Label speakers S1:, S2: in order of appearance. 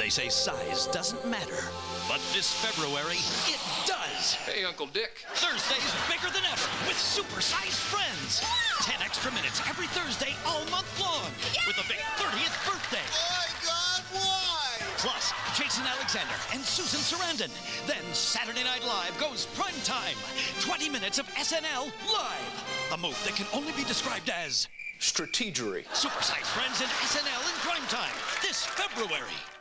S1: They say size doesn't matter, but this February, it does.
S2: Hey, Uncle Dick.
S1: Thursday's bigger than ever with super-sized friends. 10 extra minutes every Thursday all month long with a big 30th birthday.
S3: My God, why?
S1: Plus, Jason Alexander and Susan Sarandon. Then Saturday Night Live goes prime time. 20 minutes of SNL live. A move that can only be described as
S2: Strategery.
S1: super-sized friends and SNL in prime time this February.